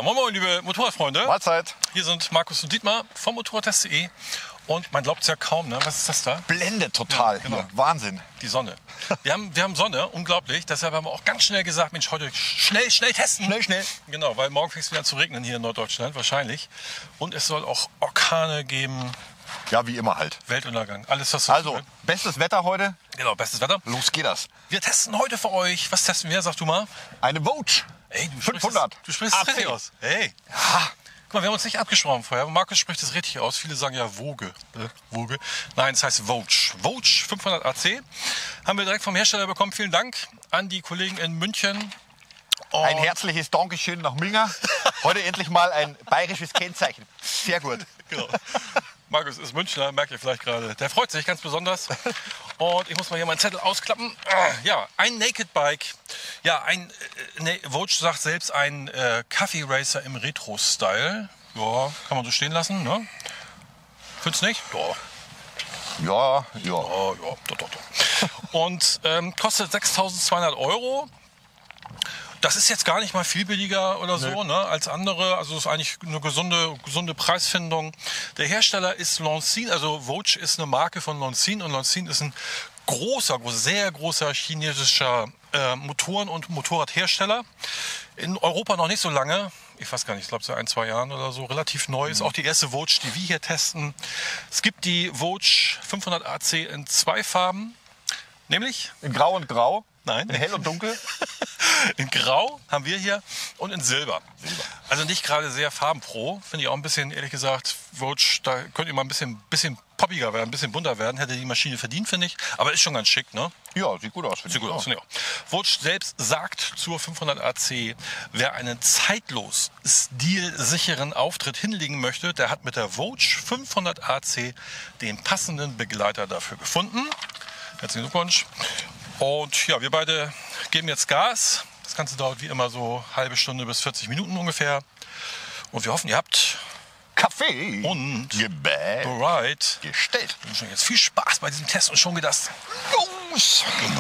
moin moin, liebe Motorradfreunde. Mahlzeit. Hier sind Markus und Dietmar vom Motorradtest.de. Und man glaubt es ja kaum, ne? Was ist das da? Blendet total. Ja, genau. Hier. Wahnsinn. Die Sonne. Wir haben Sonne, unglaublich. Deshalb haben wir auch ganz schnell gesagt, Mensch, heute schnell testen. Schnell. Genau, weil morgen fängt es wieder an zu regnen hier in Norddeutschland, wahrscheinlich. Und es soll auch Orkane geben. Ja, wie immer halt. Weltuntergang, alles was so Also, bestes Wetter heute. genau, bestes Wetter. Los geht das. Wir testen heute für euch. Was testen wir, sag du mal? Eine Vogue. Ey, du 500. Du sprichst es AC. richtig aus. Hey. Ja. Guck mal, wir haben uns nicht abgesprochen vorher. Markus spricht es richtig aus. Viele sagen ja Vogue. Vogue. Nein, es heißt Vogue. Vogue 500 AC. Haben wir direkt vom Hersteller bekommen. Vielen Dank an die Kollegen in München. Und Ein herzliches Dankeschön nach Minga. Heute endlich mal ein bayerisches Kennzeichen. Sehr gut. Genau. Markus ist Münchner, merkt ihr vielleicht gerade. Der freut sich ganz besonders. Und ich muss mal hier meinen Zettel ausklappen. Ja, ein Naked Bike. Ja, Vogue sagt selbst ein Coffee Racer im Retro-Style. Ja, kann man so stehen lassen, ne? Findest du nicht? Doch. Ja. Ja, doch. Und kostet 6.200 €. Das ist jetzt gar nicht mal viel billiger oder so, ne, als andere. Also ist eigentlich eine gesunde Preisfindung. Der Hersteller ist Longines, also Vogue ist eine Marke von Longines und Longines ist ein sehr großer chinesischer Motoren- und Motorradhersteller. In Europa noch nicht so lange. Ich weiß gar nicht, ich glaube seit 1-2 Jahren oder so. Relativ neu. Ist auch die erste Vogue, die wir hier testen. Es gibt die Vogue 500 AC in 2 Farben. Nämlich? In Grau und Grau. Nein. In Hell und Dunkel. In Grau haben wir hier und in Silber. Also nicht gerade sehr farbenfroh. Finde ich auch ein bisschen, ehrlich gesagt, Vogue, da könnt ihr mal ein bisschen poppiger werden, ein bisschen bunter werden. Hätte die Maschine verdient, finde ich. Aber ist schon ganz schick, ne? Ja, sieht gut aus. Sieht gut aus, finde ich auch. Vogue selbst sagt zur 500 AC, wer einen zeitlos stilsicheren Auftritt hinlegen möchte, der hat mit der Vogue 500 AC den passenden Begleiter dafür gefunden. Herzlichen Glückwunsch. Und ja, wir beide geben jetzt Gas. Das Ganze dauert wie immer so halbe Stunde bis 40 Minuten ungefähr. Und wir hoffen, ihr habt Kaffee und Gebäck bereit. gestellt. Wir wünschen euch jetzt viel Spaß bei diesem Test und schon geht das los. Genau.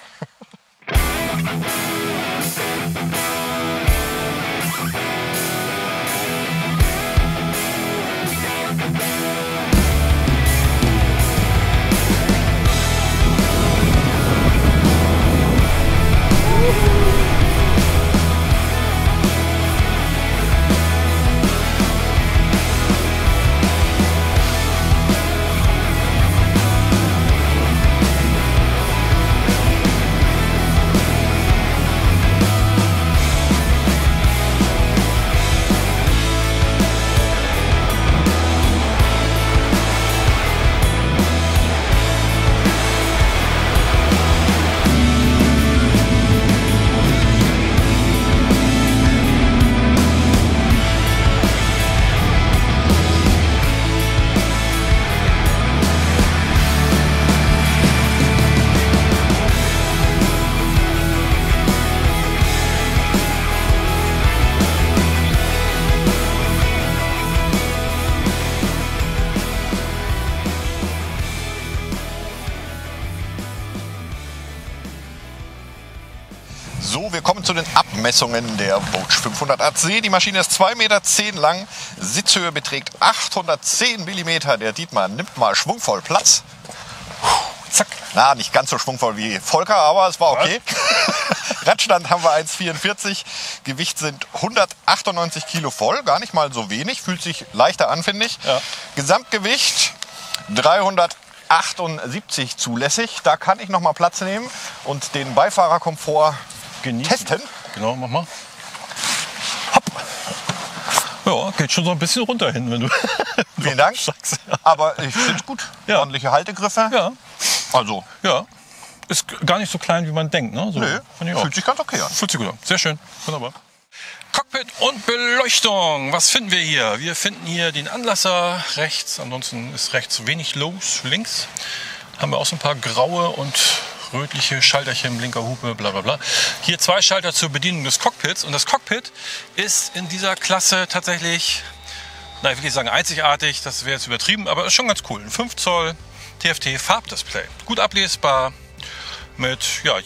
So, wir kommen zu den Abmessungen der Vogue 500 AC. Die Maschine ist 2,10 Meter lang, Sitzhöhe beträgt 810 mm. Der Dietmar nimmt mal schwungvoll Platz. Zack. Na, nicht ganz so schwungvoll wie Volker, aber es war okay. Radstand haben wir 1,44. Gewicht sind 198 Kilo voll, gar nicht mal so wenig. Fühlt sich leichter an, finde ich. Ja. Gesamtgewicht 378 zulässig. Da kann ich noch mal Platz nehmen und den Beifahrerkomfort testen. Genau, mach mal. Hopp. Ja, geht schon so ein bisschen runter hin, wenn du. Vielen Dank. Sagst, ja. Aber ich finde es gut. Ja. Ordentliche Haltegriffe. Ja. Also, Ja. Ist gar nicht so klein, wie man denkt, ne? So, nö, finde ich auch. fühlt sich ganz okay an. Fühlt sich gut an. Sehr schön. Wunderbar. Cockpit und Beleuchtung. Was finden wir hier? Wir finden hier den Anlasser rechts. Ansonsten ist rechts wenig los. Links haben wir auch so ein paar graue und rötliche Schalterchen, Blinkerhupe, bla bla bla. Hier 2 Schalter zur Bedienung des Cockpits. Und das Cockpit ist in dieser Klasse tatsächlich, na, ich will nicht sagen einzigartig, das wäre jetzt übertrieben, aber ist schon ganz cool. Ein 5 Zoll TFT Farbdisplay. Gut ablesbar mit, ja,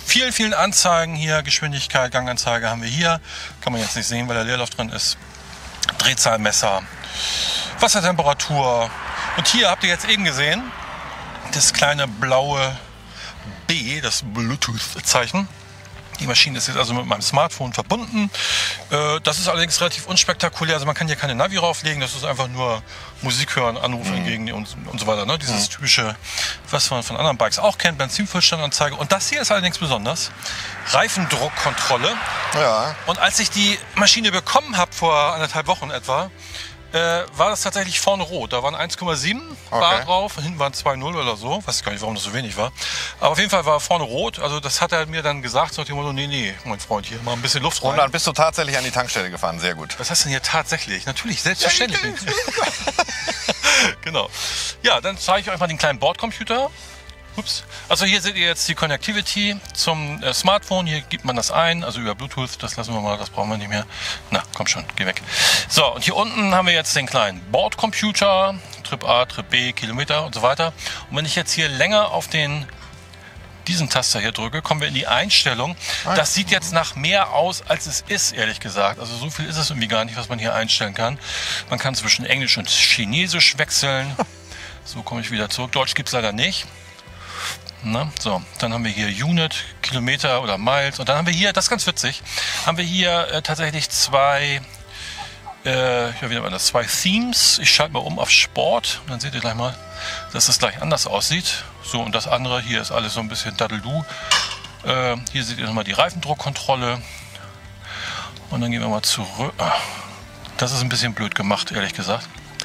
vielen, vielen Anzeigen hier. Geschwindigkeit, Ganganzeige haben wir hier. Kann man jetzt nicht sehen, weil der Leerlauf drin ist. Drehzahlmesser, Wassertemperatur. Und hier habt ihr jetzt eben gesehen, das kleine blaue B, das Bluetooth-Zeichen. Die Maschine ist jetzt also mit meinem Smartphone verbunden. Das ist allerdings relativ unspektakulär. Also man kann hier keine Navi rauflegen. Das ist einfach nur Musik hören, Anrufe entgegen und so weiter. Ne? Dieses typische, was man von anderen Bikes auch kennt, Benzinfüllstandanzeige. Und das hier ist allerdings besonders. Reifendruckkontrolle. Ja. Und als ich die Maschine bekommen habe, vor 1,5 Wochen etwa, war das tatsächlich vorne rot. Da waren 1,7 Bar drauf, hinten waren 2,0 oder so. Weiß gar nicht, warum das so wenig war. Aber auf jeden Fall war vorne rot. Also das hat er mir dann gesagt, so nach dem Motto, nee, mein Freund, hier mal ein bisschen Luft rein. Und dann bist du tatsächlich an die Tankstelle gefahren, sehr gut. Was hast du denn hier tatsächlich? Natürlich, selbstverständlich. Genau. Ja, dann zeige ich euch mal den kleinen Bordcomputer. Ups. Also hier seht ihr jetzt die Connectivity zum Smartphone. Hier gibt man das ein, also über Bluetooth. Das lassen wir mal, das brauchen wir nicht mehr. Na, komm schon, geh weg. So, und hier unten haben wir jetzt den kleinen Bordcomputer. Trip A, Trip B, Kilometer und so weiter. Und wenn ich jetzt hier länger auf diesen Taster hier drücke, kommen wir in die Einstellung. Das sieht jetzt nach mehr aus, als es ist, ehrlich gesagt. Also so viel ist es irgendwie gar nicht, was man hier einstellen kann. Man kann zwischen Englisch und Chinesisch wechseln. So komme ich wieder zurück. Deutsch gibt es leider nicht. Na, so, dann haben wir hier Unit, Kilometer oder Miles. Und dann haben wir hier, das ist ganz witzig, haben wir hier tatsächlich zwei Themes. Ich schalte mal um auf Sport. Und dann seht ihr gleich mal, dass das gleich anders aussieht. So, und das andere hier ist alles so ein bisschen Daddeldu. Hier seht ihr nochmal die Reifendruckkontrolle. Und dann gehen wir mal zurück. Das ist ein bisschen blöd gemacht, ehrlich gesagt.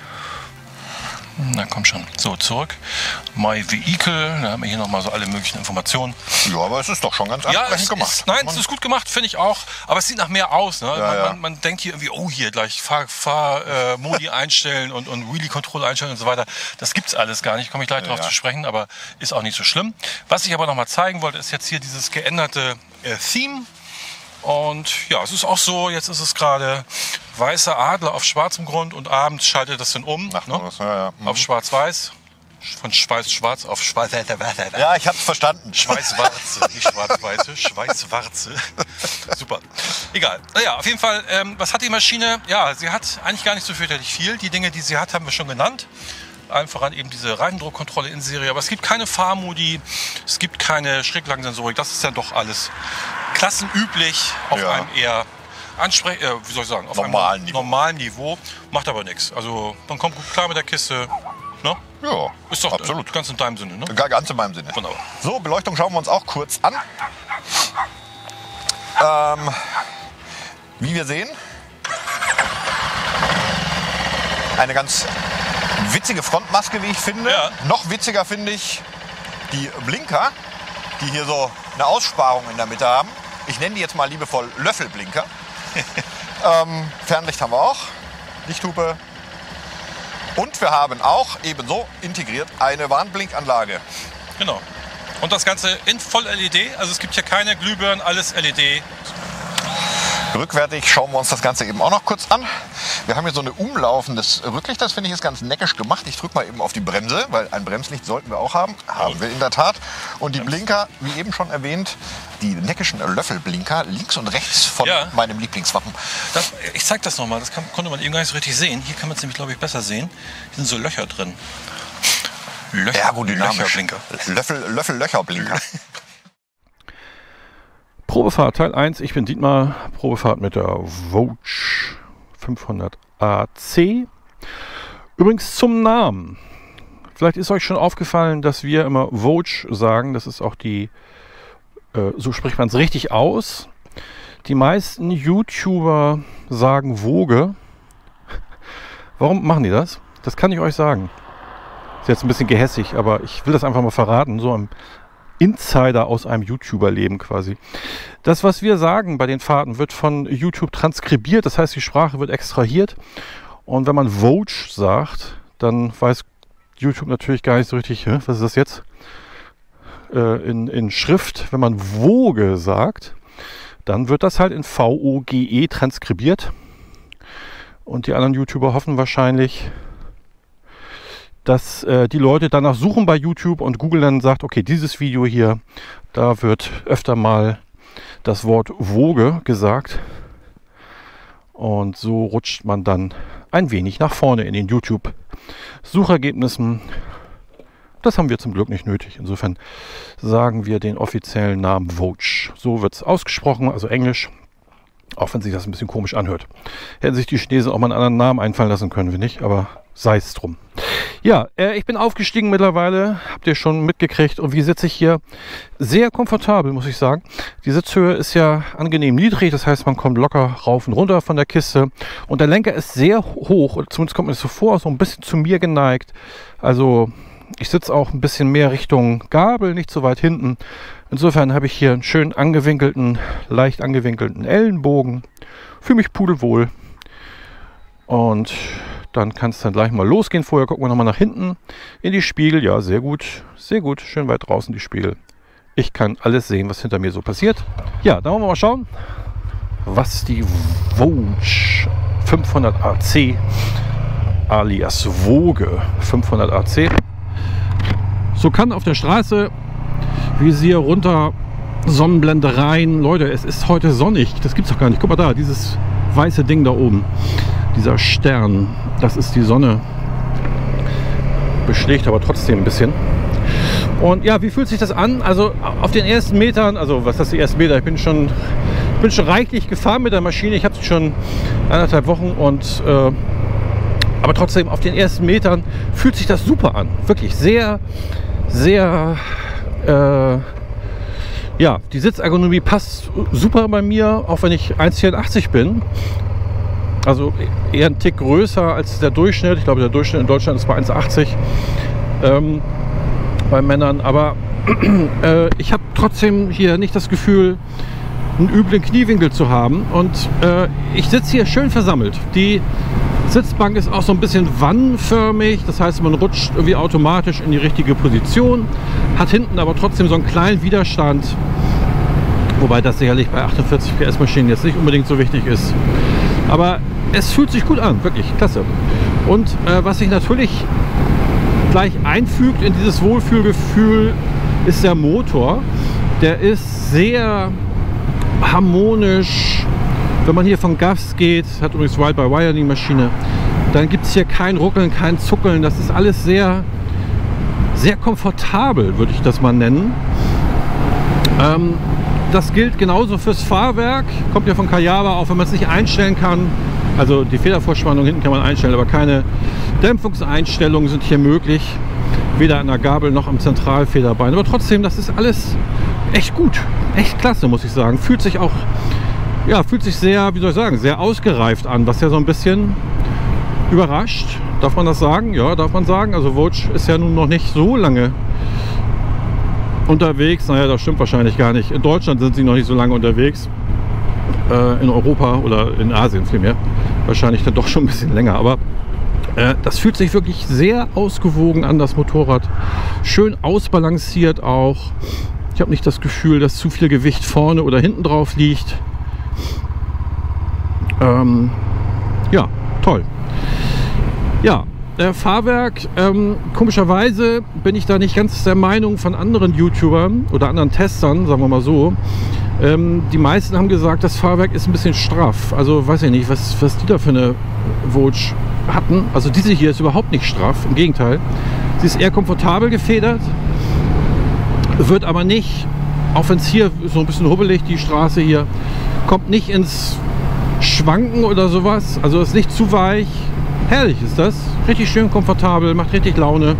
Na komm schon. So, zurück. My Vehicle. Da haben wir hier nochmal so alle möglichen Informationen. Ja, aber es ist doch schon ganz ansprechend gemacht. Es ist gut gemacht, finde ich auch. Aber es sieht nach mehr aus. Ne? Man denkt hier irgendwie, oh, hier gleich Fahr-Modi einstellen und Wheelie-Control einstellen und so weiter. Das gibt's alles gar nicht. Komme ich gleich drauf zu sprechen, aber ist auch nicht so schlimm. Was ich aber nochmal zeigen wollte, ist jetzt hier dieses geänderte Theme. Und ja, es ist auch so, jetzt ist es gerade weißer Adler auf schwarzem Grund und abends schaltet das dann um. Ach, ne? Auf schwarz-weiß. Von schwarz auf schwarz. Ja, ich hab's verstanden. Schweißwarze, nicht schwarz-weiße, Schweißwarze. Super. Egal. Naja, auf jeden Fall, was hat die Maschine? Ja, sie hat eigentlich gar nicht so fürchterlich viel. Die Dinge, die sie hat, haben wir schon genannt. Allen voran eben diese Reifendruckkontrolle in Serie. Aber es gibt keine Fahrmodi, es gibt keine Schräglagsensorik. Das ist ja doch alles klassenüblich auf einem eher auf einem normalen Niveau. Macht aber nichts. Also man kommt gut klar mit der Kiste. Ne? Ja, ist doch absolut. Ganz in deinem Sinne. Ne? Ganz in meinem Sinne. Wunderbar. So, Beleuchtung schauen wir uns auch kurz an. Wie wir sehen, eine ganz witzige Frontmaske, wie ich finde. Ja. Noch witziger finde ich die Blinker, die hier so eine Aussparung in der Mitte haben. Ich nenne die jetzt mal liebevoll Löffelblinker. Fernlicht haben wir auch, Lichthupe. Und wir haben auch ebenso integriert eine Warnblinkanlage. Genau. Und das Ganze in Voll-LED. Also es gibt hier keine Glühbirnen, alles LED. Rückwärtig schauen wir uns das Ganze eben auch noch kurz an. Wir haben hier so ein umlaufendes Rücklicht, das finde ich ist ganz neckisch gemacht. Ich drücke mal eben auf die Bremse, weil ein Bremslicht sollten wir auch haben. Haben wir in der Tat. Und die Blinker, wie eben schon erwähnt, die neckischen Löffelblinker links und rechts von meinem Lieblingswappen. Ich zeige das nochmal, das konnte man eben gar nicht so richtig sehen. Hier kann man es nämlich, glaube ich, besser sehen. Hier sind so Löcher drin. Löcherblinker. Löffellöcherblinker. Probefahrt Teil 1, ich bin Dietmar, Probefahrt mit der Vogue 500 AC. Übrigens zum Namen. Vielleicht ist euch schon aufgefallen, dass wir immer Vogue sagen, das ist auch so spricht man es richtig aus. Die meisten YouTuber sagen Vogue. Warum machen die das? Das kann ich euch sagen. Ist jetzt ein bisschen gehässig, aber ich will das einfach mal verraten, so am Insider aus einem YouTuber-Leben quasi. Das, was wir sagen bei den Fahrten, wird von YouTube transkribiert. Das heißt, die Sprache wird extrahiert. Und wenn man Vogue sagt, dann weiß YouTube natürlich gar nicht so richtig, was ist das jetzt? In Schrift. Wenn man Vogue sagt, dann wird das halt in VOGE transkribiert. Und die anderen YouTuber hoffen wahrscheinlich, dass die Leute danach suchen bei YouTube und Google dann sagt, okay, dieses Video hier, da wird öfter mal das Wort Woge gesagt. Und so rutscht man dann ein wenig nach vorne in den YouTube-Suchergebnissen. Das haben wir zum Glück nicht nötig. Insofern sagen wir den offiziellen Namen Vogue. So wird es ausgesprochen, also Englisch. Auch wenn sich das ein bisschen komisch anhört. Hätten sich die Chinesen auch mal einen anderen Namen einfallen lassen können, wir nicht, aber sei es drum. Ja, ich bin aufgestiegen mittlerweile, habt ihr schon mitgekriegt. Und wie sitze ich hier? Sehr komfortabel, muss ich sagen. Die Sitzhöhe ist ja angenehm niedrig, das heißt, man kommt locker rauf und runter von der Kiste. Und der Lenker ist sehr hoch, oder zumindest kommt mir das so vor, so ein bisschen zu mir geneigt. Also ich sitze auch ein bisschen mehr Richtung Gabel, nicht so weit hinten. Insofern habe ich hier einen schön angewinkelten, leicht angewinkelten Ellenbogen. Fühle mich pudelwohl. Und dann kann es dann gleich mal losgehen. Vorher gucken wir nochmal nach hinten in die Spiegel. Ja, sehr gut, sehr gut. Schön weit draußen die Spiegel. Ich kann alles sehen, was hinter mir so passiert. Ja, dann wollen wir mal schauen, was die Vogue 500 AC alias Woge 500 AC so kann auf der Straße. Visier runter, Sonnenblende rein. Leute, es ist heute sonnig. Das gibt's doch gar nicht. Guck mal da, dieses weiße Ding da oben. Dieser Stern, das ist die Sonne. Beschlägt aber trotzdem ein bisschen. Und ja, wie fühlt sich das an? Also auf den ersten Metern, also was heißt die ersten Meter? Ich bin schon reichlich gefahren mit der Maschine. Ich habe sie schon 1,5 Wochen und aber trotzdem auf den ersten Metern fühlt sich das super an. Wirklich sehr, sehr ja, die Sitzergonomie passt super bei mir, auch wenn ich 1,84 bin. Also eher ein Tick größer als der Durchschnitt. Ich glaube, der Durchschnitt in Deutschland ist bei 1,80 bei Männern. Aber ich habe trotzdem hier nicht das Gefühl, einen üblen Kniewinkel zu haben. Und ich sitze hier schön versammelt. Die Sitzbank ist auch so ein bisschen wannenförmig. Das heißt, man rutscht irgendwie automatisch in die richtige Position. Hat hinten aber trotzdem so einen kleinen Widerstand. Wobei das sicherlich bei 48 PS Maschinen jetzt nicht unbedingt so wichtig ist. Aber es fühlt sich gut an, wirklich klasse. Und was sich natürlich gleich einfügt in dieses Wohlfühlgefühl, ist der Motor. Der ist sehr harmonisch. Wenn man hier von Gas geht, hat übrigens Ride-by-Wire die Maschine, dann gibt es hier kein Ruckeln, kein Zuckeln. Das ist alles sehr, sehr komfortabel, würde ich das mal nennen. Das gilt genauso fürs Fahrwerk. Kommt ja von Kayaba, auch wenn man es nicht einstellen kann. Also die Federvorspannung hinten kann man einstellen, aber keine Dämpfungseinstellungen sind hier möglich. Weder an der Gabel noch am Zentralfederbein. Aber trotzdem, das ist alles echt gut. Echt klasse, muss ich sagen. Fühlt sich auch, ja, fühlt sich sehr, wie soll ich sagen, sehr ausgereift an, was ja so ein bisschen überrascht. Darf man das sagen? Ja, darf man sagen. Also Vogue ist ja nun noch nicht so lange unterwegs. Naja, das stimmt wahrscheinlich gar nicht. In Deutschland sind sie noch nicht so lange unterwegs. In Europa oder in Asien vielmehr. Wahrscheinlich dann doch schon ein bisschen länger. Aber das fühlt sich wirklich sehr ausgewogen an, das Motorrad. Schön ausbalanciert auch. Ich habe nicht das Gefühl, dass zu viel Gewicht vorne oder hinten drauf liegt. Ja, toll. Ja, Fahrwerk, komischerweise bin ich da nicht ganz der Meinung von anderen YouTubern oder anderen Testern, sagen wir mal so. Die meisten haben gesagt, das Fahrwerk ist ein bisschen straff. Also weiß ich nicht, was die da für eine Vogue hatten. Also diese hier ist überhaupt nicht straff, im Gegenteil. Sie ist eher komfortabel gefedert, wird aber nicht, auch wenn es hier so ein bisschen hubbelig, die Straße hier, kommt nicht ins Schwanken oder sowas. Also ist nicht zu weich. Herrlich ist das. Richtig schön komfortabel, macht richtig Laune.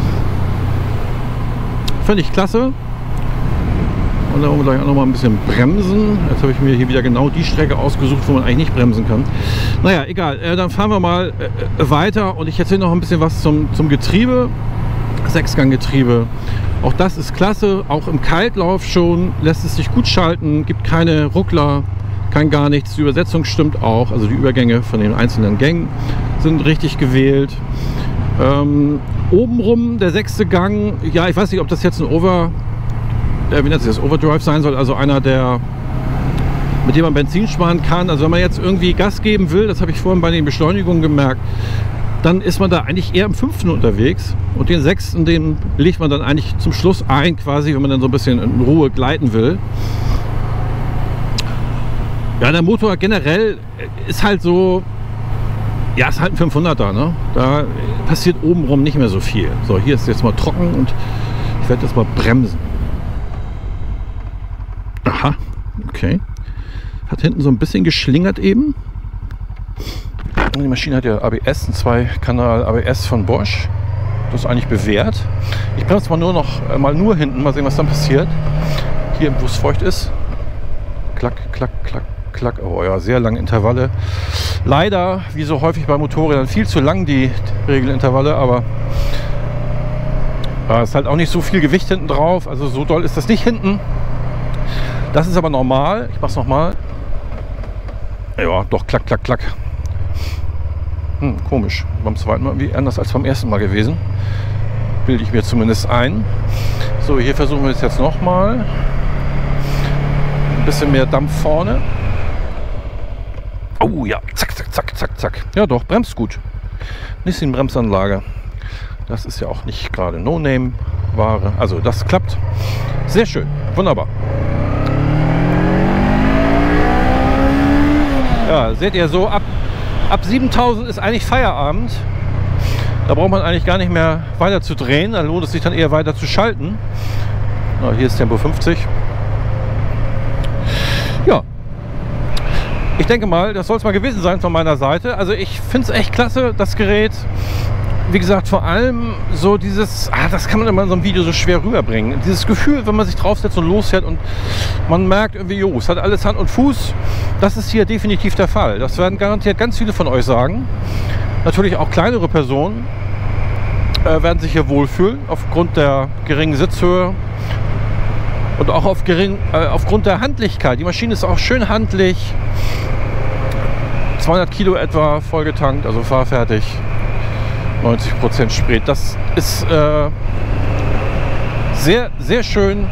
Finde ich klasse. Und dann wollen wir gleich auch noch mal ein bisschen bremsen. Jetzt habe ich mir hier wieder genau die Strecke ausgesucht, wo man eigentlich nicht bremsen kann. Naja, egal. Dann fahren wir mal weiter und ich erzähle noch ein bisschen was zum Getriebe. Sechsganggetriebe. Auch das ist klasse. Auch im Kaltlauf schon lässt es sich gut schalten. Gibt keine Ruckler, kein gar nichts. Die Übersetzung stimmt auch. Also die Übergänge von den einzelnen Gängen sind richtig gewählt. Obenrum der 6. Gang. Ja, ich weiß nicht, ob das jetzt ein wie nennt sich das? Overdrive sein soll, also einer, mit dem man Benzin sparen kann. Also wenn man jetzt irgendwie Gas geben will, das habe ich vorhin bei den Beschleunigungen gemerkt, dann ist man da eigentlich eher im 5. unterwegs. Und den 6., den legt man dann eigentlich zum Schluss ein, quasi, wenn man dann so ein bisschen in Ruhe gleiten will. Ja, der Motor generell ist halt so, ja, ist halt ein 500er, ne? Da passiert obenrum nicht mehr so viel. So, hier ist jetzt mal trocken und ich werde jetzt mal bremsen. Aha, okay. Hat hinten so ein bisschen geschlingert eben. Die Maschine hat ja ABS, ein 2-Kanal ABS von Bosch. Das ist eigentlich bewährt. Ich bremse mal nur hinten, mal sehen, was dann passiert. Hier, wo es feucht ist. Klack, klack, klack, klack. Oh ja, sehr lange Intervalle. Leider, wie so häufig bei Motorrädern, viel zu lang die Regelintervalle, aber es ist halt auch nicht so viel Gewicht hinten drauf. Also so doll ist das nicht hinten. Das ist aber normal. Ich mach's nochmal. Ja, doch, klack, klack, klack. Komisch. Beim zweiten Mal irgendwie anders als beim ersten Mal gewesen. Bilde ich mir zumindest ein. So, hier versuchen wir es jetzt nochmal. Ein bisschen mehr Dampf vorne. Oh ja, zack, zack, zack, zack, zack. Ja doch, bremst gut. Nissin-Bremsanlage. Das ist ja auch nicht gerade No-Name-Ware. Also das klappt. Sehr schön. Wunderbar. Ja, seht ihr, so ab 7000 ist eigentlich Feierabend. Da braucht man eigentlich gar nicht mehr weiter zu drehen. Da lohnt es sich dann eher weiter zu schalten. Na, hier ist Tempo 50. Ja. Ich denke mal, das soll es mal gewesen sein von meiner Seite. Also ich finde es echt klasse, das Gerät. Wie gesagt, vor allem so dieses, das kann man immer in so einem Video so schwer rüberbringen. Dieses Gefühl, wenn man sich draufsetzt und losfährt und man merkt irgendwie, jo, es hat alles Hand und Fuß. Das ist hier definitiv der Fall. Das werden garantiert ganz viele von euch sagen. Natürlich auch kleinere Personen werden sich hier wohlfühlen, aufgrund der geringen Sitzhöhe und auch aufgrund der Handlichkeit. Die Maschine ist auch schön handlich. 200 Kilo etwa vollgetankt, also fahrfertig. 90% Sprit. Das ist sehr, sehr schön.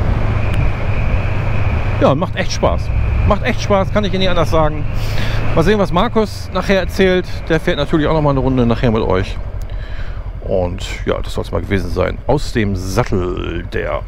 Ja, macht echt Spaß. Macht echt Spaß, kann ich Ihnen nicht anders sagen. Mal sehen, was Markus nachher erzählt. Der fährt natürlich auch noch mal eine Runde nachher mit euch. Und ja, das soll es mal gewesen sein. Aus dem Sattel der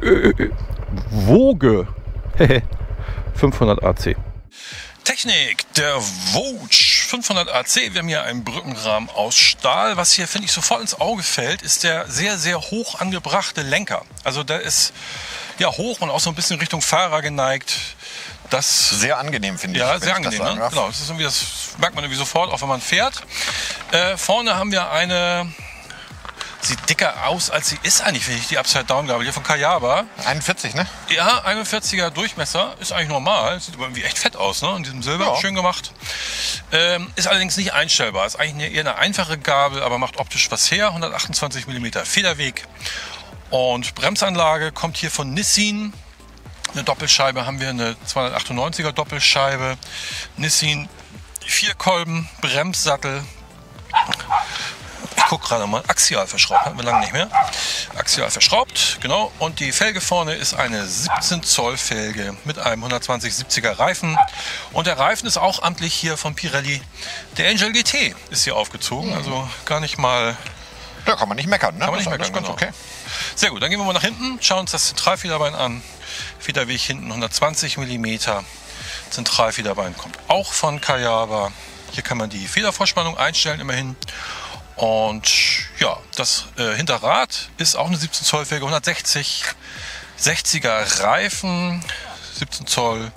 Vogue 500 AC. Technik, der Vogue 500 AC. Wir haben hier einen Brückenrahmen aus Stahl. Was hier, finde ich, sofort ins Auge fällt, ist der sehr, sehr hoch angebrachte Lenker. Also der ist ja hoch und auch so ein bisschen Richtung Fahrer geneigt. Das sehr angenehm, finde ich. Ja, sehr angenehm. Ne? Genau, das ist irgendwie, das merkt man irgendwie sofort, auch wenn man fährt. Vorne haben wir eine, sieht dicker aus, als sie ist eigentlich, finde ich, die Upside-Down-Gabel hier von Kayaba. 41, ne? Ja, 41er Durchmesser, ist eigentlich normal. Sieht aber irgendwie echt fett aus, ne? In diesem Silber, ja. Schön gemacht. Ist allerdings nicht einstellbar. Ist eigentlich eher eine einfache Gabel, aber macht optisch was her. 128 mm Federweg. Und Bremsanlage kommt hier von Nissin. Eine Doppelscheibe haben wir, eine 298er Doppelscheibe. Nissin 4 Kolben, Bremssattel. Ich gucke gerade mal, axial verschraubt, hatten wir lange nicht mehr. Axial verschraubt, genau. Und die Felge vorne ist eine 17 Zoll Felge mit einem 120/70er Reifen. Und der Reifen ist auch amtlich hier von Pirelli. Der Angel GT ist hier aufgezogen, also gar nicht mal... Da kann man nicht meckern, ne? Kann man nicht meckern, ganz genau. okay. Sehr gut, dann gehen wir mal nach hinten, schauen uns das Zentralfederbein an. Federweg hinten 120 mm. Zentralfederbein kommt auch von Kayaba. Hier kann man die Federvorspannung einstellen, immerhin. Und ja, das Hinterrad ist auch eine 17 Zoll Felge, 160/60er Reifen, 17 Zoll.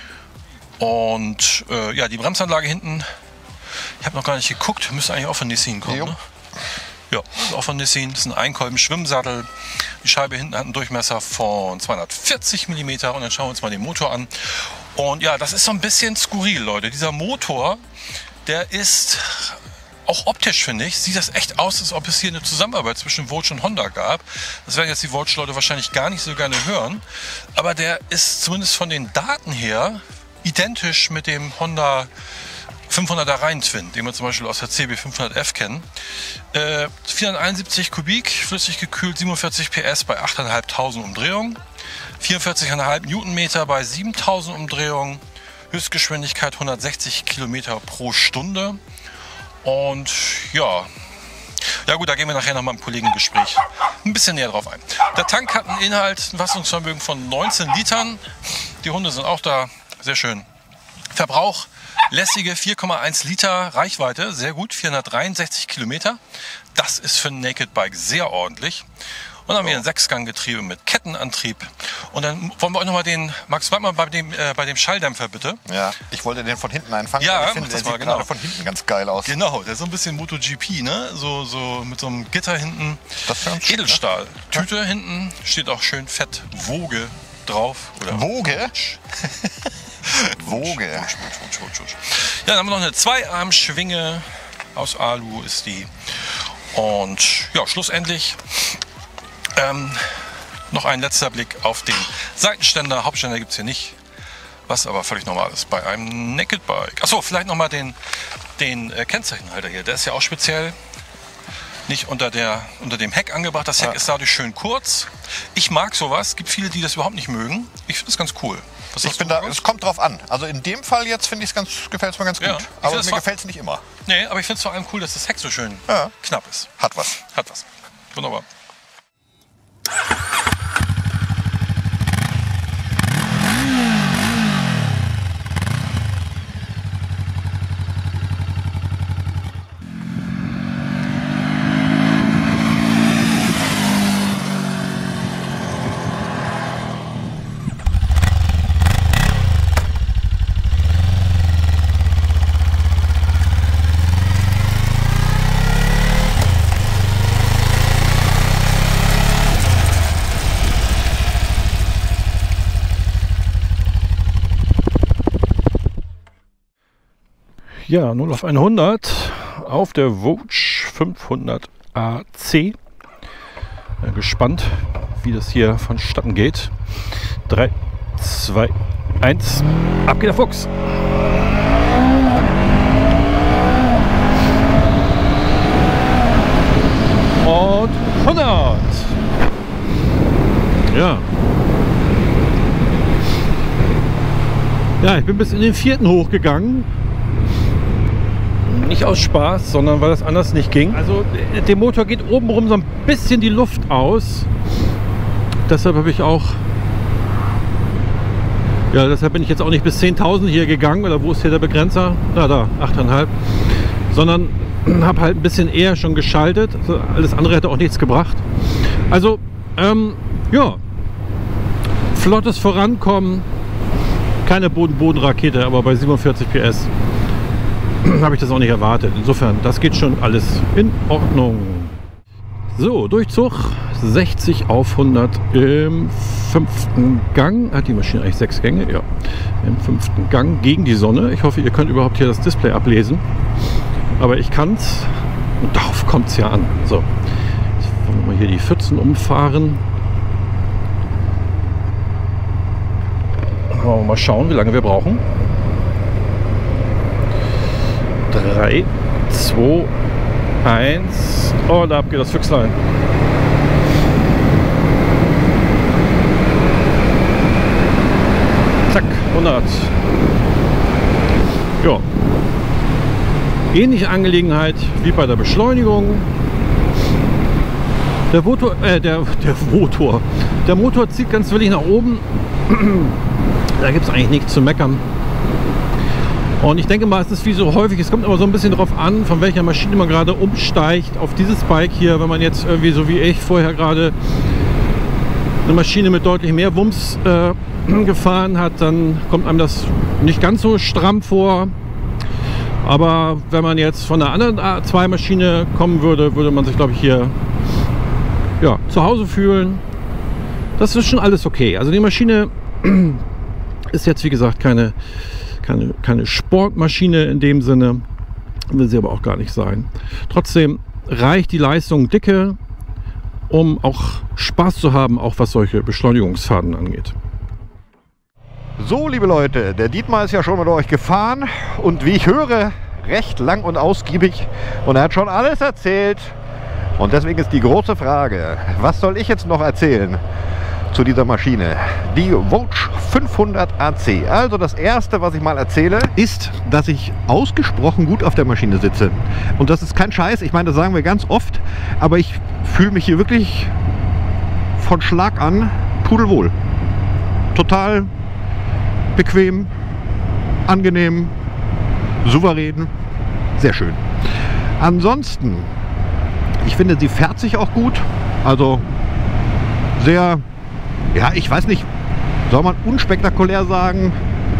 Und ja, die Bremsanlage hinten, ich habe noch gar nicht geguckt, müsste eigentlich auch von Nissin kommen. Ne? Ja, ist auch von Nissin. Das ist ein Einkolben-Schwimmsattel. Die Scheibe hinten hat einen Durchmesser von 240 mm. Und dann schauen wir uns mal den Motor an. Und ja, das ist so ein bisschen skurril, Leute. Dieser Motor, der ist auch optisch, finde ich, sieht das echt aus, als ob es hier eine Zusammenarbeit zwischen Vogue und Honda gab. Das werden jetzt die Vogue-Leute wahrscheinlich gar nicht so gerne hören. Aber der ist zumindest von den Daten her identisch mit dem Honda 500er Rhein-Twin, den wir zum Beispiel aus der CB 500F kennen. 471 Kubik, flüssig gekühlt, 47 PS bei 8.500 Umdrehungen. 44,5 Newtonmeter bei 7.000 Umdrehungen. Höchstgeschwindigkeit 160 Kilometer pro Stunde. Und ja. Ja gut, da gehen wir nachher noch mal im Kollegengespräch ein bisschen näher drauf ein. Der Tank hat einen Inhalt, ein Fassungsvermögen von 19 Litern. Die Hunde sind auch da, sehr schön. Verbrauch, lässige 4,1 Liter, Reichweite, sehr gut, 463 Kilometer. Das ist für ein Naked Bike sehr ordentlich. Und dann haben wir ein 6-Gang-Getriebe mit Kettenantrieb. Und dann wollen wir euch nochmal den, Max, warte mal bei dem Schalldämpfer bitte. Ja, ich wollte den von hinten einfangen. Ja, ich finde, der sieht gerade von hinten ganz geil aus. Genau, der ist so ein bisschen MotoGP, ne? So mit so einem Gitter hinten. Das ist ganz schön, Edelstahl. Ne? Tüte hinten, steht auch schön fett Woge drauf. Oder Woge? Woge. Ja, dann haben wir noch eine Zweiarmschwinge aus Alu ist die. Und ja, schlussendlich noch ein letzter Blick auf den Seitenständer. Hauptständer gibt es hier nicht, was aber völlig normal ist bei einem Naked Bike. Achso, vielleicht nochmal den Kennzeichenhalter hier. Der ist ja auch speziell nicht unter dem Heck angebracht. Das Heck ist dadurch schön kurz. Ich mag sowas. Es gibt viele, die das überhaupt nicht mögen. Ich finde das ganz cool. Es kommt drauf an. Also in dem Fall jetzt finde ich es gefällt es mir ganz gut. Ja, aber mir gefällt es nicht immer. Nee, aber ich finde es vor allem cool, dass das Heck so schön knapp ist. Hat was. Hat was. Wunderbar. Ja, 0 auf 100 auf der Vogue 500 AC. Gespannt, wie das hier vonstatten geht. 3, 2, 1, ab geht der Fuchs. Und 100. Ja. Ja, ich bin bis in den 4. hochgegangen. Nicht aus Spaß, sondern weil das anders nicht ging. Also dem Motor geht obenrum so ein bisschen die Luft aus. Deshalb habe ich auch... Ja, deshalb bin ich jetzt auch nicht bis 10.000 hier gegangen. Oder wo ist hier der Begrenzer? Na da, 8,5. Sondern habe halt ein bisschen eher schon geschaltet. Also alles andere hätte auch nichts gebracht. Also, ja. Flottes Vorankommen. Keine Boden-Boden-Rakete, aber bei 47 PS. Habe ich das auch nicht erwartet. Insofern, das geht schon alles in Ordnung. So, Durchzug 60 auf 100 im 5. Gang. Hat die Maschine eigentlich 6 Gänge? Ja. Im 5. Gang gegen die Sonne. Ich hoffe, ihr könnt überhaupt hier das Display ablesen. Aber ich kann es. Und darauf kommt es ja an. So, jetzt wollen wir mal hier die Pfützen umfahren. Wollen wir mal schauen, wie lange wir brauchen. 3, 2, 1 und ab geht das Füchslein. Zack, 100. Ja. Ähnliche Angelegenheit wie bei der Beschleunigung. Der Motor zieht ganz willig nach oben. Da gibt es eigentlich nichts zu meckern. Und ich denke mal, es ist wie so häufig, es kommt immer so ein bisschen darauf an, von welcher Maschine man gerade umsteigt auf dieses Bike hier. Wenn man jetzt irgendwie so wie ich vorher gerade eine Maschine mit deutlich mehr Wumms gefahren hat, dann kommt einem das nicht ganz so stramm vor. Aber wenn man jetzt von einer anderen A2-Maschine kommen würde, würde man sich, glaube ich, hier ja, zu Hause fühlen. Das ist schon alles okay. Also die Maschine ist jetzt, wie gesagt, keine Sportmaschine in dem Sinne, will sie aber auch gar nicht sein. Trotzdem reicht die Leistung dicke, um auch Spaß zu haben, auch was solche Beschleunigungsfahrten angeht. So, liebe Leute, der Dietmar ist ja schon mit euch gefahren und wie ich höre, recht lang und ausgiebig und er hat schon alles erzählt. Und deswegen ist die große Frage, was soll ich jetzt noch erzählen zu dieser Maschine. Die Vogue 500 AC. Also das erste, was ich mal erzähle, ist, dass ich ausgesprochen gut auf der Maschine sitze. Und das ist kein Scheiß, ich meine, das sagen wir ganz oft, aber ich fühle mich hier wirklich von Schlag an pudelwohl. Total bequem, angenehm, souverän, sehr schön. Ansonsten, ich finde, sie fährt sich auch gut. Also sehr, ja, ich weiß nicht, soll man unspektakulär sagen?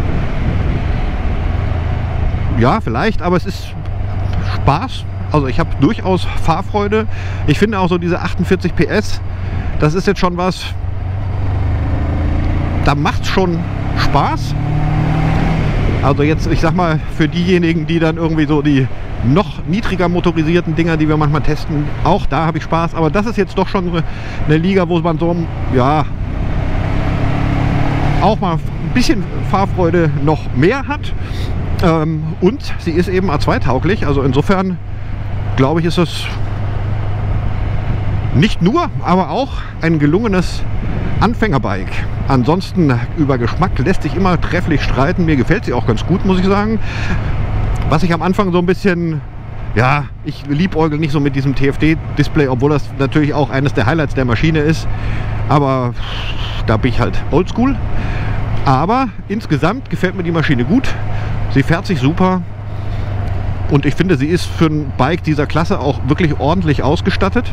Ja, vielleicht, aber es ist Spaß. Also ich habe durchaus Fahrfreude. Ich finde auch so diese 48 PS, das ist jetzt schon was, da macht es schon Spaß. Also jetzt, ich sag mal, für diejenigen, die dann irgendwie so die noch niedriger motorisierten Dinger, die wir manchmal testen, auch da habe ich Spaß. Aber das ist jetzt doch schon eine Liga, wo man so, ja, auch mal ein bisschen Fahrfreude noch mehr hat. Und sie ist eben A2-tauglich. Also insofern, glaube ich, ist es nicht nur, aber auch ein gelungenes Anfängerbike. Ansonsten über Geschmack lässt sich immer trefflich streiten. Mir gefällt sie auch ganz gut, muss ich sagen. Was ich am Anfang so ein bisschen, ja, ich liebäugel nicht so mit diesem TFT-Display, obwohl das natürlich auch eines der Highlights der Maschine ist. Aber da bin ich halt oldschool. Aber insgesamt gefällt mir die Maschine gut. Sie fährt sich super. Und ich finde, sie ist für ein Bike dieser Klasse auch wirklich ordentlich ausgestattet.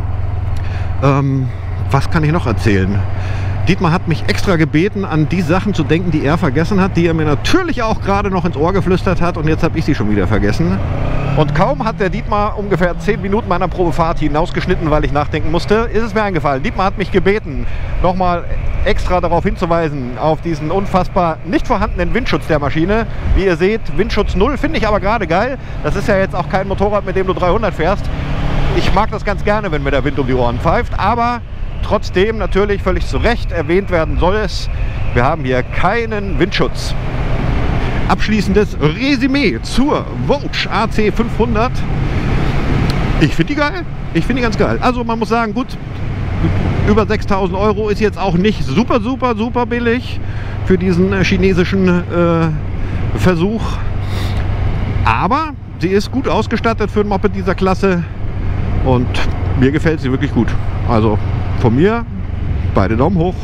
Was kann ich noch erzählen? Dietmar hat mich extra gebeten, an die Sachen zu denken, die er vergessen hat, die er mir natürlich auch gerade noch ins Ohr geflüstert hat, und jetzt habe ich sie schon wieder vergessen. Und kaum hat der Dietmar ungefähr 10 Minuten meiner Probefahrt hinausgeschnitten, weil ich nachdenken musste, ist es mir eingefallen. Dietmar hat mich gebeten, nochmal extra darauf hinzuweisen, auf diesen unfassbar nicht vorhandenen Windschutz der Maschine. Wie ihr seht, Windschutz 0, finde ich aber gerade geil. Das ist ja jetzt auch kein Motorrad, mit dem du 300 fährst. Ich mag das ganz gerne, wenn mir der Wind um die Ohren pfeift, aber trotzdem natürlich völlig zu Recht erwähnt werden soll es, wir haben hier keinen Windschutz. Abschließendes Resümee zur Vogue AC 500. Ich finde die geil. Ich finde die ganz geil. Also man muss sagen, gut, über 6.000 Euro ist jetzt auch nicht super billig für diesen chinesischen Versuch. Aber sie ist gut ausgestattet für ein Moped dieser Klasse und mir gefällt sie wirklich gut. Also von mir beide Daumen hoch.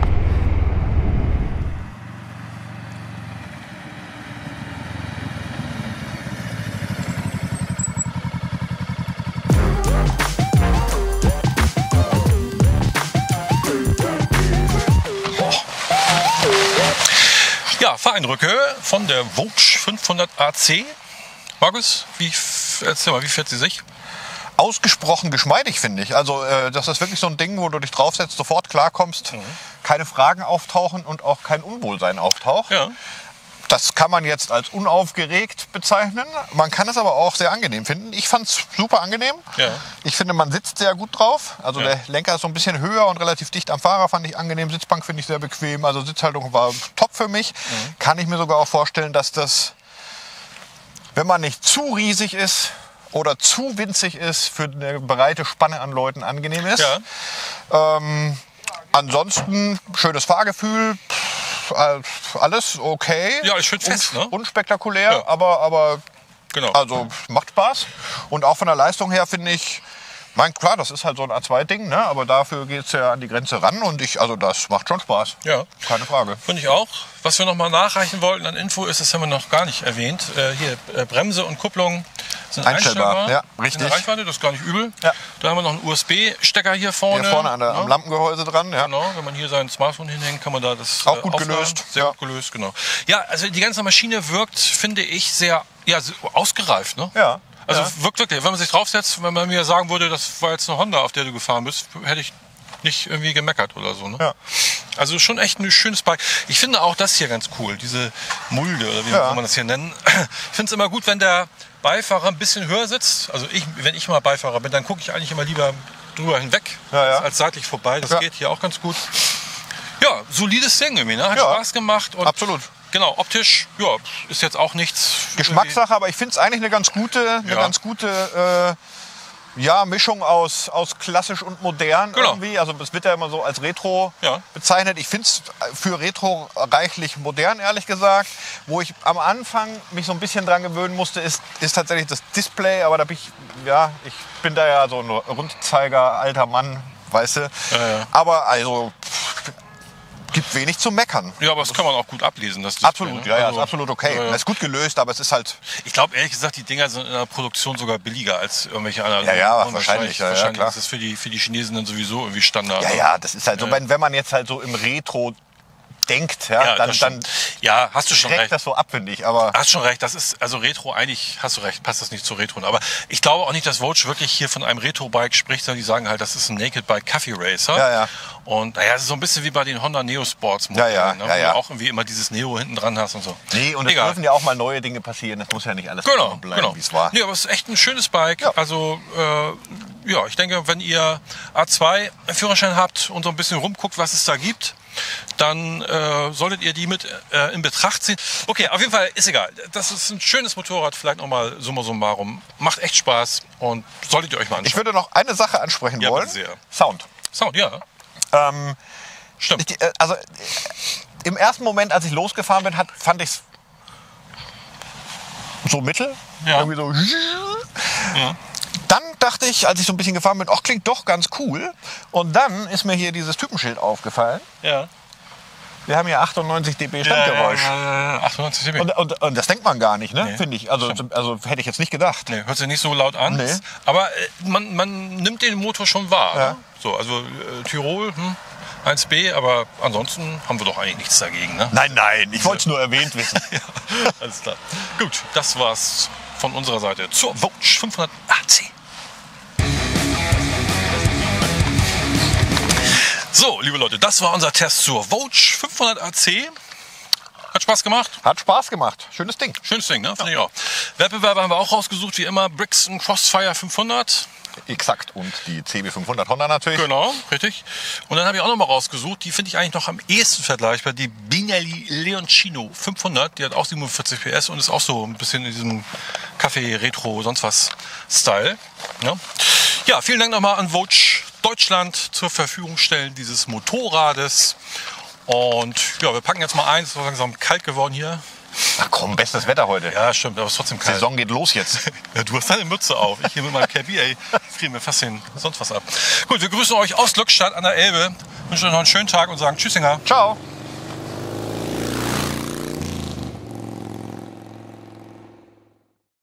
Ja, Fahreindrücke von der Vogue 500 AC. Markus, erzähl mal, wie fährt sie sich? Ausgesprochen geschmeidig, finde ich. Also das ist wirklich so ein Ding, wo du dich draufsetzt, sofort klarkommst, keine Fragen auftauchen und auch kein Unwohlsein auftaucht. Ja. Das kann man jetzt als unaufgeregt bezeichnen. Man kann es aber auch sehr angenehm finden. Ich fand es super angenehm. Ja. Ich finde, man sitzt sehr gut drauf. Also der Lenker ist so ein bisschen höher und relativ dicht am Fahrer, fand ich angenehm. Sitzbank finde ich sehr bequem. Also Sitzhaltung war top für mich. Kann ich mir sogar auch vorstellen, dass das, wenn man nicht zu riesig ist oder zu winzig ist, für eine breite Spanne an Leuten angenehm ist. Ja. Ansonsten schönes Fahrgefühl. Alles okay. Ja, ist schön fest, ne? Unspektakulär, ja. aber genau. Also macht Spaß. Und auch von der Leistung her finde ich, klar, das ist halt so ein A2-Ding, ne? Aber dafür geht es ja an die Grenze ran und also das macht schon Spaß. Ja. Keine Frage. Finde ich auch. Was wir noch mal nachreichen wollten an Info ist, das haben wir noch gar nicht erwähnt. Hier Bremse und Kupplung sind einstellbar. Ja, richtig. In der Reichweite, das ist gar nicht übel. Ja. Da haben wir noch einen USB-Stecker hier vorne. Hier vorne am Lampengehäuse dran. Ja. Genau, wenn man hier sein Smartphone hinhängt, kann man da das auch gut gelöst. Sehr gut gelöst, genau. Ja, also die ganze Maschine wirkt, finde ich, sehr ausgereift. Ne? Ja. Also wirkt wirklich, wenn man sich draufsetzt, wenn man mir sagen würde, das war jetzt eine Honda, auf der du gefahren bist, hätte ich nicht irgendwie gemeckert oder so. Ne? Ja. Also schon echt ein schönes Bike. Ich finde auch das hier ganz cool, diese Mulde oder wie man das hier nennen. Ich finde es immer gut, wenn der Beifahrer ein bisschen höher sitzt. Also wenn ich mal Beifahrer bin, dann gucke ich eigentlich immer lieber drüber hinweg, als seitlich vorbei. Das geht hier auch ganz gut. Ja, solides Ding irgendwie, ne? Hat Spaß gemacht. Und absolut. Genau, optisch, ist jetzt auch nichts. Geschmackssache, aber ich finde es eigentlich eine ganz gute Ja, Mischung aus klassisch und modern Genau. irgendwie. Also es wird ja immer so als Retro Ja. bezeichnet. Ich finde es für Retro reichlich modern, ehrlich gesagt. Wo ich am Anfang mich so ein bisschen dran gewöhnen musste, ist tatsächlich das Display. Aber da bin ich bin da ja so ein Rundzeiger, alter Mann, weißt du. Ja. Aber also gibt wenig zu meckern. Ja, aber das kann man auch gut ablesen. Das Display, Absolut, ne? ja, Also, ist absolut okay. ja. Ist gut gelöst, aber es ist halt... Ich glaube ehrlich gesagt, die Dinger sind in der Produktion sogar billiger als irgendwelche anderen. Ja, Und wahrscheinlich, ja, wahrscheinlich klar. ist das für die Chinesen dann sowieso irgendwie Standard. Ja, das ist halt so, wenn man jetzt halt so im Retro denkt, Ja, dann das stimmt. Ja, hast du schon schreckt recht. das so ab, finde ich. Aber Hast schon recht, das ist, also Retro, eigentlich hast du recht, passt das nicht zu Retro. Aber ich glaube auch nicht, dass Vogue wirklich hier von einem Retro-Bike spricht, sondern die sagen halt, das ist ein Naked Bike Coffee Racer. Ja. Und naja, es ist so ein bisschen wie bei den Honda Neo Sports Ja. wo du auch irgendwie immer dieses Neo hinten dran hast und so. nee, und es Egal. dürfen ja auch mal neue Dinge passieren. Das muss ja nicht alles Genau, bleiben, wie es war. Nee, aber es ist echt ein schönes Bike. Ja. Also, ja, ich denke, wenn ihr A2-Führerschein habt und so ein bisschen rumguckt, was es da gibt, dann solltet ihr die mit in Betracht ziehen. Okay, auf jeden Fall ist egal. Das ist ein schönes Motorrad, vielleicht nochmal summa summarum. Macht echt Spaß und solltet ihr euch mal anschauen. Ich würde noch eine Sache ansprechen Ja, wollen. bitte sehr. Sound. Sound, ja. Stimmt. Also im ersten Moment, als ich losgefahren bin, fand ich es so mittel. Ja. Irgendwie so. Ja. Dann dachte ich, als ich so ein bisschen gefahren bin, ach, klingt doch ganz cool. Und dann ist mir hier dieses Typenschild aufgefallen. Ja. Wir haben hier 98 dB Standgeräusch. 98 dB. Und das denkt man gar nicht, ne? Nee. Finde ich. Also hätte ich jetzt nicht gedacht. Nee, hört sich nicht so laut an. Nee. Aber man nimmt den Motor schon wahr. Ja. Ne? So, also Tirol, 1B, aber ansonsten haben wir doch eigentlich nichts dagegen. Ne? Nein, ich wollte es nur erwähnt wissen. Ja, alles klar. Gut, das war's von unserer Seite zur Vogue 500 AC. So, liebe Leute, das war unser Test zur Vogue 500 AC. Hat Spaß gemacht. Hat Spaß gemacht. Schönes Ding. Schönes Ding, ne? Finde ich auch. Wettbewerbe haben wir auch rausgesucht, wie immer. Brixton Crossfire 500. Exakt. Und die CB500 Honda natürlich. Genau, richtig. Und dann habe ich auch noch mal rausgesucht, die finde ich eigentlich noch am ehesten vergleichbar, die Binelli Leoncino 500. Die hat auch 47 PS und ist auch so ein bisschen in diesem Kaffee, Retro, sonst was Style. Ja, ja, vielen Dank nochmal an Vogue Deutschland zur Verfügung stellen dieses Motorrades. Und ja, wir packen jetzt mal ein. Es ist langsam kalt geworden hier. Ach komm, bestes Wetter heute. Ja, stimmt, aber es ist trotzdem kalt. Saison geht los jetzt. Ja, du hast deine Mütze auf. Ich hier mit meinem Cappy, ey, frieren mir fast sonst was ab. Gut, wir grüßen euch aus Glückstadt an der Elbe. Wünschen euch noch einen schönen Tag und sagen Tschüssinger. Ciao.